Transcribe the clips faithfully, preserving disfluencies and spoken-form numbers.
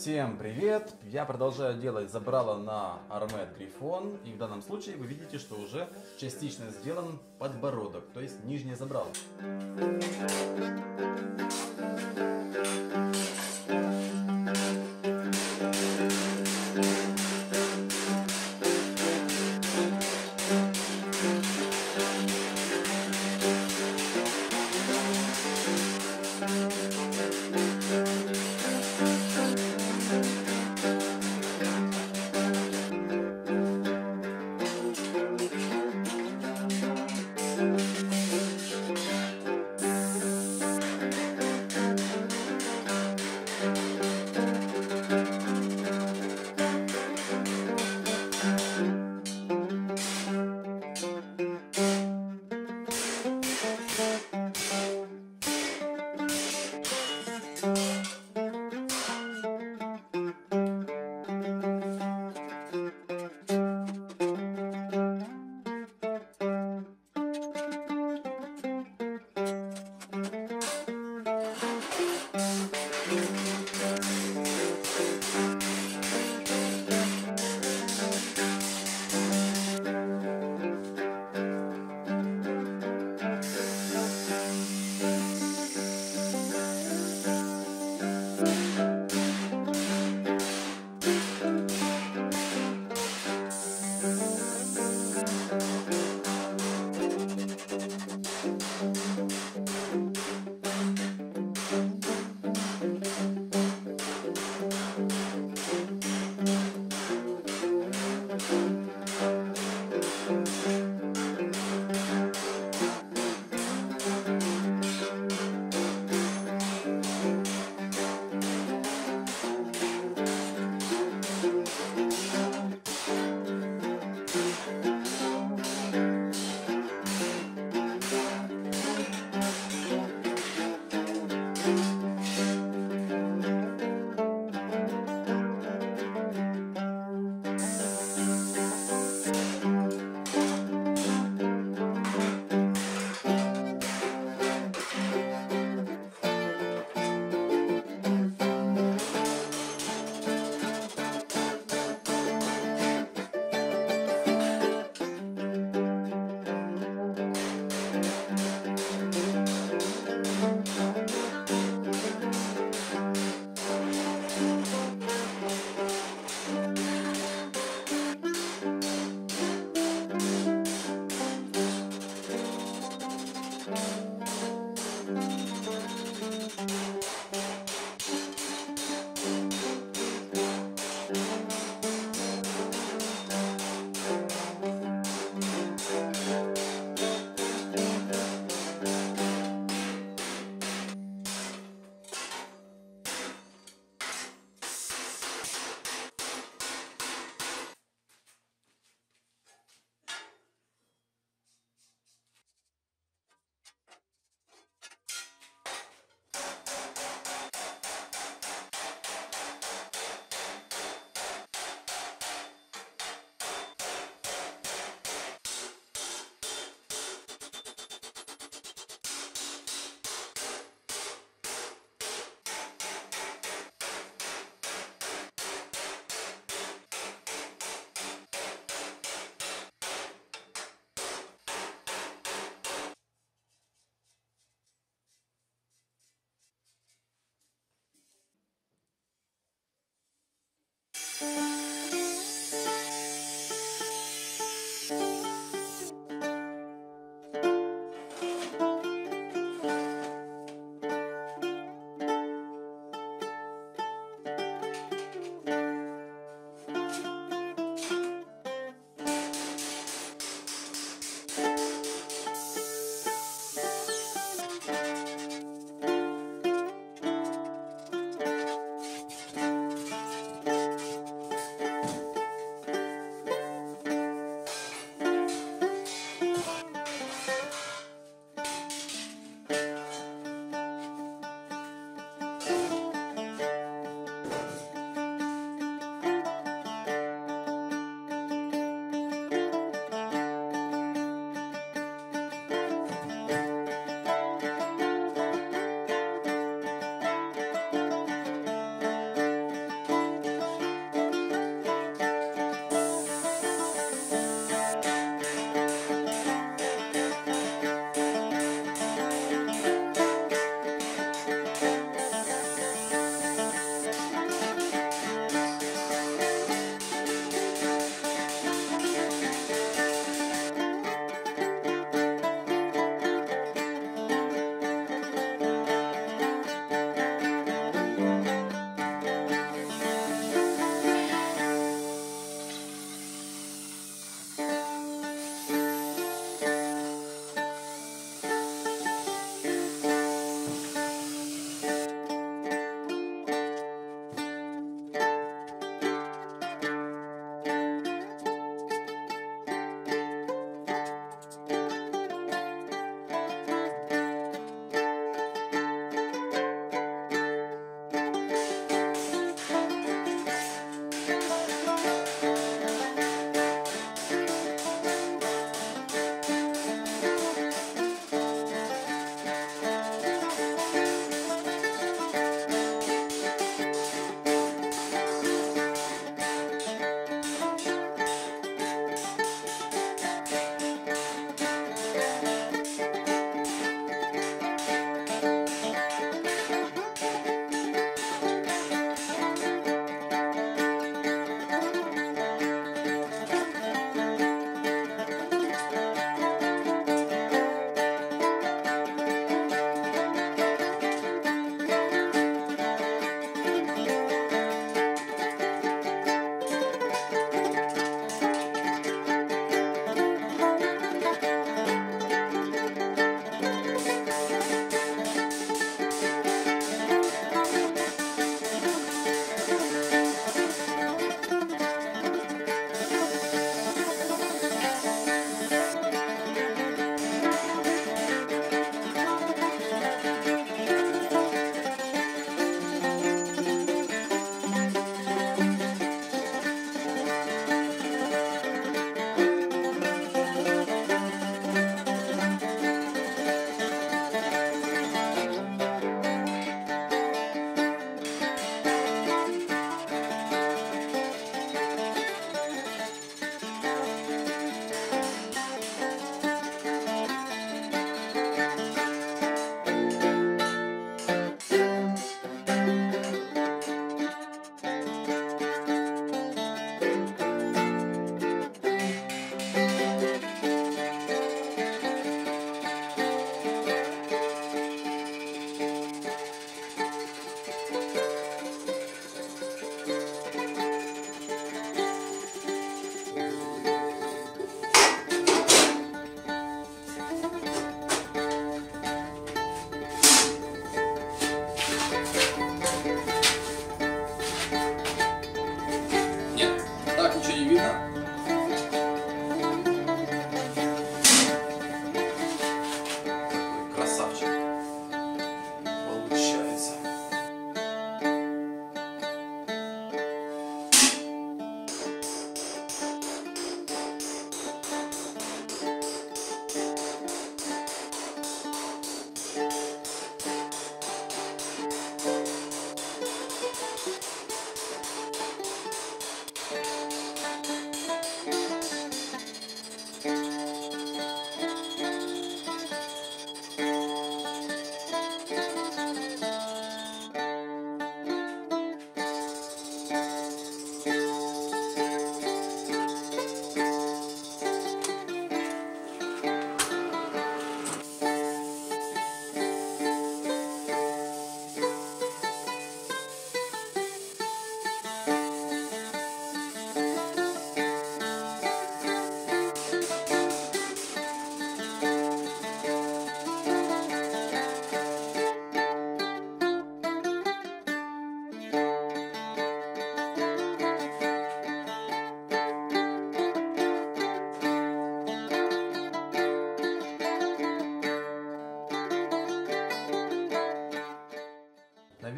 Всем привет! Я продолжаю делать забрало на Armet Griffon, и в данном случае вы видите, что уже частично сделан подбородок, то есть нижнее забрало.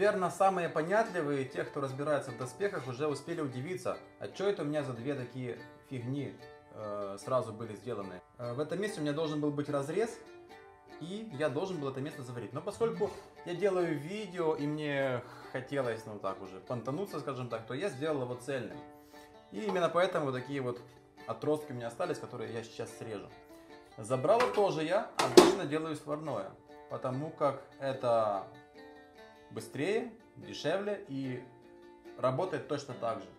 Наверное, самые понятливые, те, кто разбирается в доспехах, уже успели удивиться, а что это у меня за две такие фигни э, сразу были сделаны. Э, в этом месте у меня должен был быть разрез, и я должен был это место заварить. Но поскольку я делаю видео, и мне хотелось, ну так уже, понтануться, скажем так, то я сделал его цельным. И именно поэтому вот такие вот отростки у меня остались, которые я сейчас срежу. Забрало тоже я обычно делаю сварное, потому как это быстрее, дешевле и работает точно так же.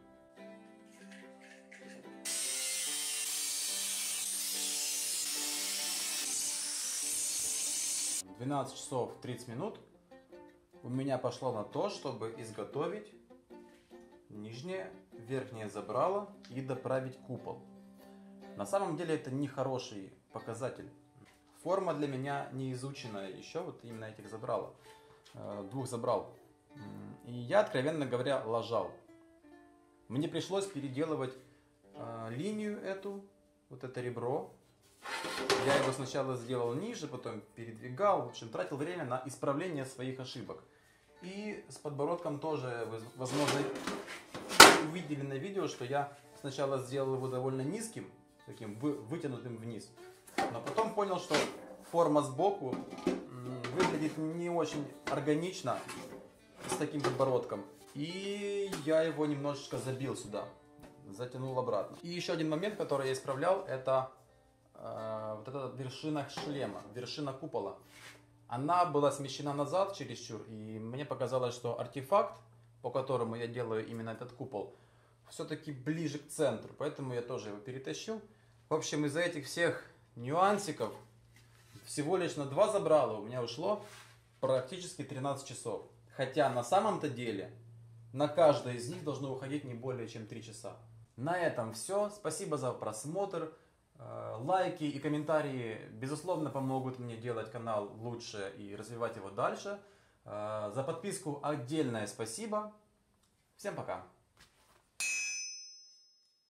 двенадцать часов тридцать минут у меня пошло на то, чтобы изготовить нижнее, верхнее забрало и доправить купол. На самом деле это не хороший показатель. Форма для меня не изученная еще, вот именно этих забрало, двух забрал. И я, откровенно говоря, лажал. Мне пришлось переделывать линию эту, вот это ребро. Я его сначала сделал ниже, потом передвигал, в общем, тратил время на исправление своих ошибок. И с подбородком тоже, возможно, увидели на видео, что я сначала сделал его довольно низким, таким вытянутым вниз, но потом понял, что форма сбоку выглядит не очень органично с таким подбородком. И я его немножечко забил сюда, затянул обратно. И еще один момент, который я исправлял, это э, вот эта вершина шлема, вершина купола. Она была смещена назад чересчур, и мне показалось, что артефакт, по которому я делаю именно этот купол, все-таки ближе к центру, поэтому я тоже его перетащил. В общем, из-за этих всех нюансиков всего лишь на два забрала у меня ушло практически тринадцать часов. Хотя на самом-то деле на каждое из них должно уходить не более чем три часа. На этом все. Спасибо за просмотр. Лайки и комментарии, безусловно, помогут мне делать канал лучше и развивать его дальше. За подписку отдельное спасибо. Всем пока.